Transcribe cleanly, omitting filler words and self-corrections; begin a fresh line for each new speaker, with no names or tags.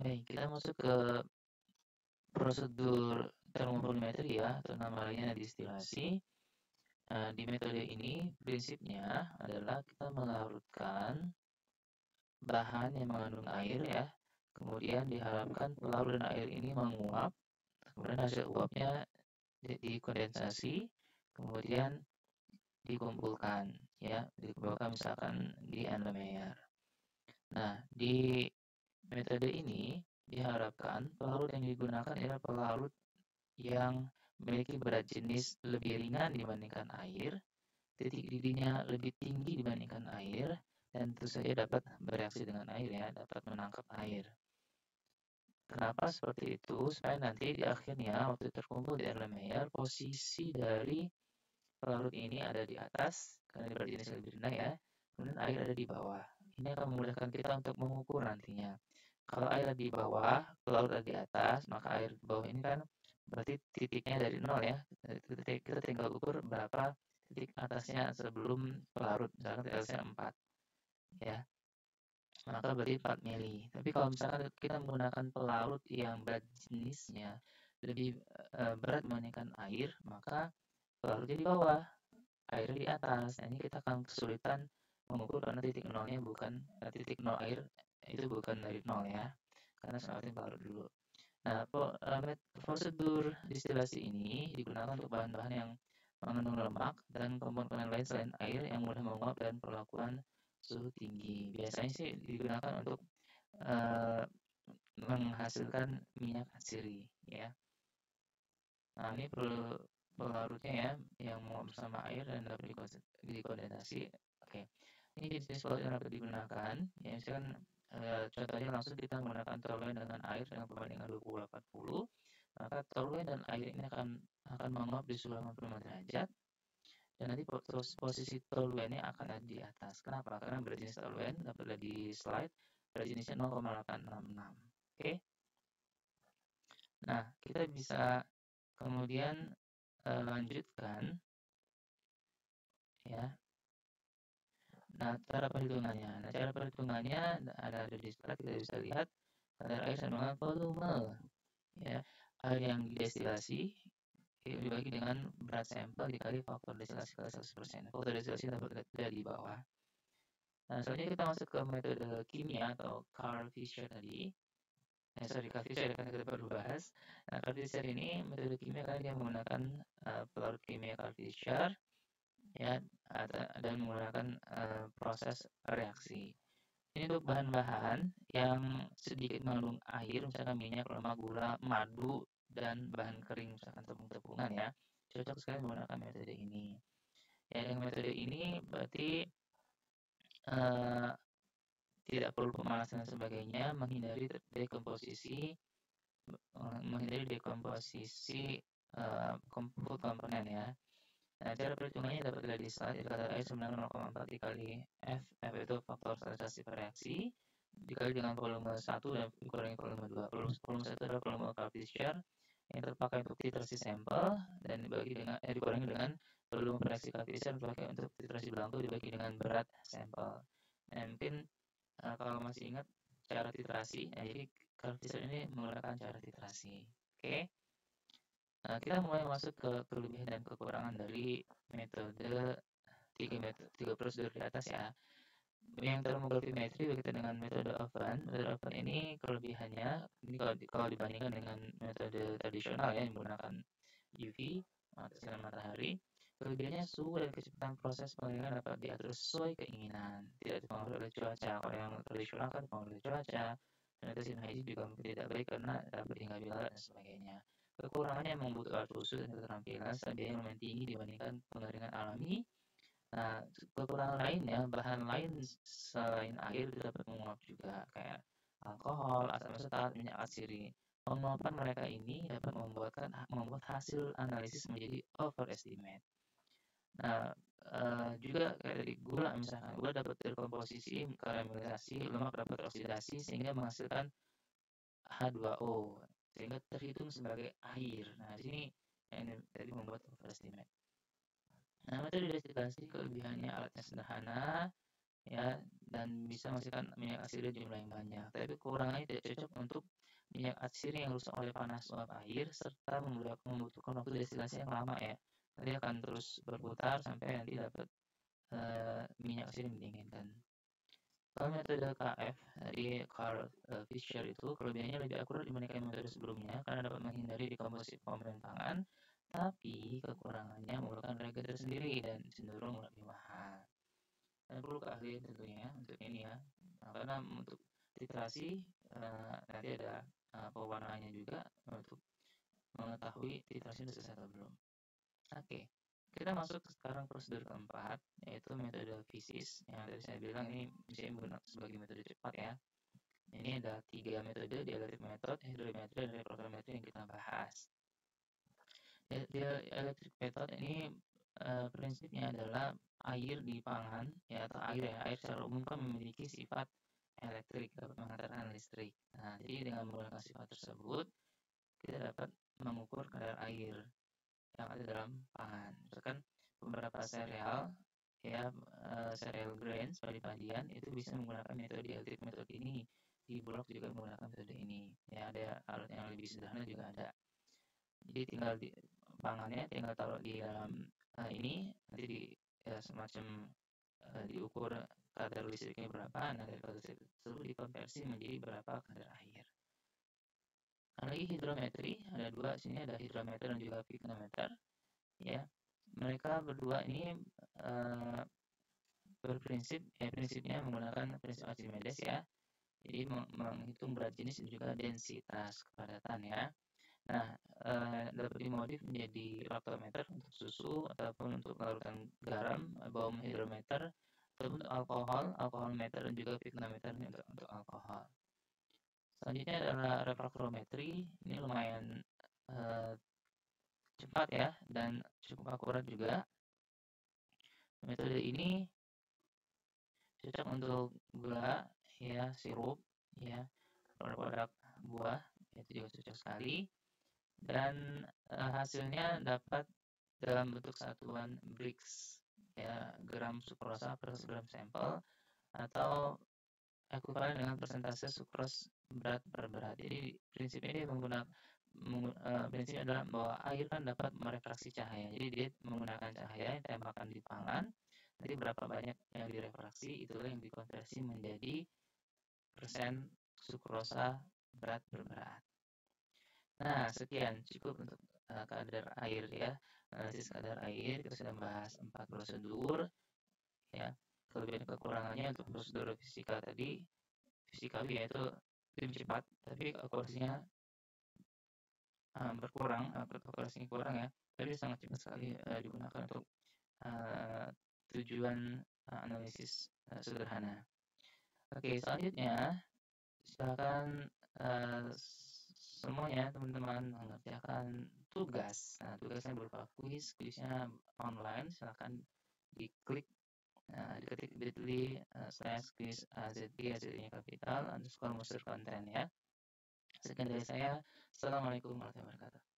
Baik, kita masuk ke prosedur termovolumetri ya, atau nama lainnya distilasi. Di metode ini prinsipnya adalah kita melarutkan bahan yang mengandung air ya, kemudian diharapkan pelarut dan air ini menguap, kemudian hasil uapnya dikondensasi, kemudian dikumpulkan ya, dikumpulkan misalkan di Erlenmeyer. Nah, di metode ini diharapkan pelarut yang digunakan adalah pelarut yang memiliki berat jenis lebih ringan dibandingkan air, titik didihnya lebih tinggi dibandingkan air, dan tentu saja dapat bereaksi dengan air ya, dapat menangkap air. Kenapa seperti itu? Supaya nanti di akhirnya waktu terkumpul di Erlenmeyer, posisi dari pelarut ini ada di atas, karena berat jenisnya lebih rendah ya, kemudian air ada di bawah. Ini akan memudahkan kita untuk mengukur nantinya. Kalau air ada di bawah, pelarut ada di atas, maka air di bawah ini kan berarti titiknya dari nol ya. Kita tinggal ukur berapa titik atasnya sebelum pelarut, misalkan TLC 4 ya. Maka berarti 4 mili. Tapi kalau misalkan kita menggunakan pelarut yang berat jenisnya lebih berat dibandingkan air, maka pelarutnya di bawah, airnya di atas. Nah, ini kita akan kesulitan mengukur karena titik nolnya bukan titik nol air itu bukan dari nol ya, karena selewatnya pelarut dulu. Nah, prosedur distilasi ini digunakan untuk bahan-bahan yang mengandung lemak dan komponen lain selain air yang mudah menguap dan perlakuan suhu tinggi. Biasanya sih digunakan untuk uh, menghasilkan minyak atsiri ya. Nah, ini perlu pelarutnya ya, yang menguap bersama air dan dapat dikondensasi. Oke, ini jenis pelarut yang dapat digunakan. Ya, misalkan contohnya langsung kita menggunakan toluen dengan air dengan perbandingan 20-80, maka toluen dan air ini akan menguap di suhu 85 derajat. Dan nanti posisi toluennya akan ada di atas. Kenapa? Karena berat jenis toluen dapat lihat di slide, berat jenisnya 0,866. Oke. Nah, kita bisa kemudian lanjutkan ya. Nah, cara perhitungannya ada di slide, kita bisa lihat kadar air sama dengan volume ya. Air yang didestilasi dibagi dengan berat sampel dikali faktor destilasi kali 100%. Faktor destilasi dapat lihat di bawah. Nah, selanjutnya kita masuk ke metode kimia atau Carl Fisher tadi. Carl Fisher kan kita baru bahas. Nah, Carl Fisher ini metode kimia karena dia menggunakan pelarut kimia Carl Fisher ya, dan menggunakan proses reaksi. Ini untuk bahan-bahan yang sedikit mengandung air, misalkan minyak, lemak, gula, madu, dan bahan kering, misalkan tepung-tepungan ya. Cocok sekali menggunakan metode ini. Ya, dengan metode ini berarti tidak perlu pemanasan dan sebagainya, menghindari dekomposisi food komponen ya. Nah, cara perhitungannya dapat dilihat di slide. Kadar air sebenarnya 0,4 dikali F. F itu faktor stabilisasi reaksi dikali dengan volume 1 dan dikurangi volume 2. Volume 1 adalah volume Carl Fisher yang terpakai untuk titrasi sampel dan dikurangi dengan volume reaksi Carl Fisher terpakai untuk titrasi belangko dibagi dengan berat sampel. Nah, mungkin kalau masih ingat cara titrasi, jadi Carl Fisher ini menggunakan cara titrasi. Oke. Nah, kita mulai masuk ke kelebihan dan kekurangan dari tiga prosedur di atas ya. Yang termografimetri berkaitan dengan metode oven ini kelebihannya, ini kalau dibandingkan dengan metode tradisional ya yang menggunakan UV atau sinar matahari, kelebihannya suhu dan kecepatan proses pengeringan dapat diatur sesuai keinginan, tidak dipengaruhi oleh cuaca. Kalau yang tradisional kan dipengaruhi oleh cuaca, sanitation hygiene juga mungkin tidak baik karena dapat hingga bila dan sebagainya. Kekurangannya membutuhkan alat khusus dan keterampilan serta biaya yang lumayan tinggi dibandingkan pengeringan alami. Nah, kekurangan lainnya, bahan lain selain air itu dapat menguap juga, kayak alkohol, asam asetat, minyak atsiri. Penguapan mereka ini dapat membuat hasil analisis menjadi overestimate. Nah, juga kayak dari gula misalkan, gula dapat terkomposisi, karamelisasi, lemak dapat oksidasi sehingga menghasilkan H2O sehingga terhitung sebagai air. Nah, di sini yang tadi membuat overestimate. Nah, metode destilasi kelebihannya alatnya sederhana ya, dan bisa menghasilkan minyak atsiri jumlah yang banyak. Tapi kekurangannya tidak cocok untuk minyak atsir yang rusak oleh panas uap air serta membutuhkan waktu destilasi yang lama ya. Nanti akan terus berputar sampai nanti dapat minyak atsir yang didinginkan. Kalau metode KF di Carl Fisher itu kelebihannya lebih akurat dibandingkan metode sebelumnya karena dapat menghindari dekomposisi komponen pangan, tapi kekurangannya memerlukan reagen tersendiri dan cenderung lebih mahal. Dan perlu keahlian tentunya untuk ini ya, karena untuk titrasi nanti ada pewarnaannya juga untuk mengetahui titrasi sudah selesai atau belum. Oke, kita masuk sekarang prosedur keempat, yaitu metode fisis. Yang tadi saya bilang ini bisa digunakan sebagai metode cepat ya. Ini ada 3 metode, dielektrik method, hidrometri, dan refraktometri yang kita bahas. Dielektrik method ini prinsipnya adalah air di pangan, ya, atau air secara umum kan memiliki sifat elektrik, dapat menghantarkan listrik. Nah, jadi dengan menggunakan sifat tersebut, kita dapat mengukur kadar air yang ada dalam pangan. Misalkan beberapa sereal ya, sereal grains padi-padian itu bisa menggunakan metode dielektrik method ini. Di bulog juga menggunakan metode ini. Ya, ada alat yang lebih sederhana juga ada. Jadi tinggal di pangannya tinggal taruh di dalam ini, nanti di semacam diukur kadar listriknya berapa, nah dari kadar listrik tersebut dikonversi menjadi berapa kadar air. Ada lagi hidrometri, ada dua sini, ada hidrometer dan juga pyknometer. Ya, mereka berdua ini prinsipnya menggunakan prinsip Archimedes ya. Jadi menghitung berat jenis dan juga densitas kepadatan ya. Nah, dapat dimodif menjadi lactometer untuk susu ataupun untuk larutan garam, bawang hidrometer, ataupun alkohol meter dan juga pyknometer untuk alkohol. Selanjutnya adalah refraktometri. Ini lumayan cepat ya dan cukup akurat juga. Metode ini cocok untuk gula ya, sirup ya, produk buah itu juga cocok sekali, dan hasilnya dapat dalam bentuk satuan Brix ya, gram sukrosa per 1 gram sampel atau ekuivalen dengan persentase sukros berat per berat. Jadi prinsipnya dia prinsipnya adalah bahwa air kan dapat merefraksi cahaya. Jadi dia menggunakan cahaya yang ditembakkan di pangan. Jadi berapa banyak yang direfraksi, itulah yang dikonversi menjadi persen sukrosa berat per berat. Nah, sekian cukup untuk kadar air ya. Analisis kadar air, kita sudah bahas 4 prosedur ya. Kelebihan kekurangannya untuk prosedur fisikawi yaitu lebih cepat, tapi akurasinya berkurang, akurasinya kurang ya, tapi sangat cepat sekali digunakan untuk tujuan analisis sederhana. Oke, selanjutnya silakan semuanya teman-teman mengerjakan tugas. Nah, tugasnya berupa kuisnya online, silakan diklik, diketik bit.ly/quiz azd kapital _ muster konten ya. Sekian dari saya. Assalamualaikum warahmatullahi wabarakatuh.